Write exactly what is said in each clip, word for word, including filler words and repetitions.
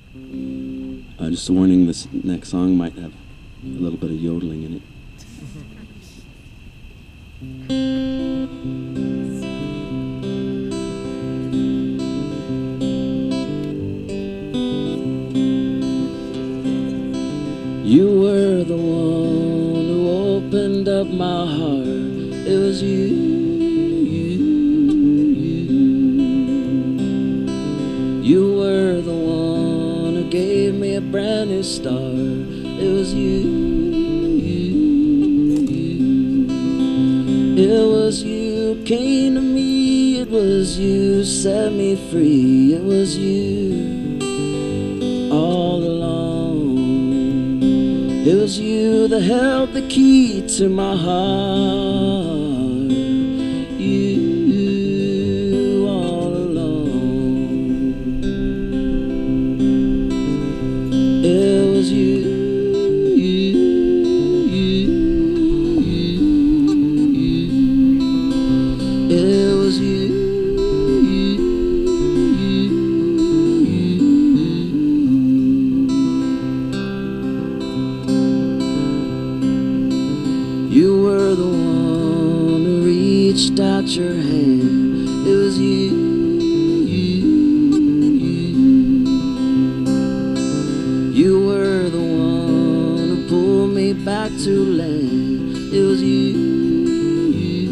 Uh, just a warning, this next song might have a little bit of yodeling in it. You were the one who opened up my heart. It was you, you, you. You were the one who gave me a brand new start. It was you, you, you. It was you who came to me. It was you who set me free. It was you all along. It was you that held the key to my heart. You all alone. It was you, you, you, you, you. It was you. You were the one who reached out your hand. It was you, you, you. You were the one who pulled me back to land. It was you, you,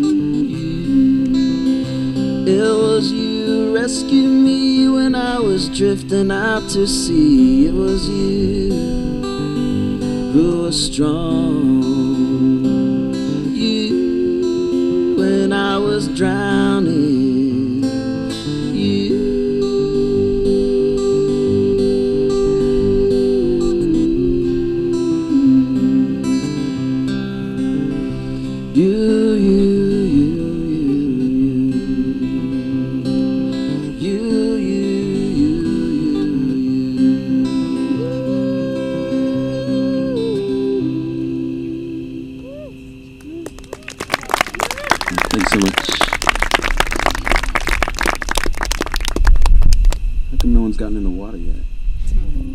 you. It was you who rescued me when I was drifting out to sea. It was you who was strong. When I was drowning, you, you, you, you, you, you, you, Thanks so much. How come no one's gotten in the water yet?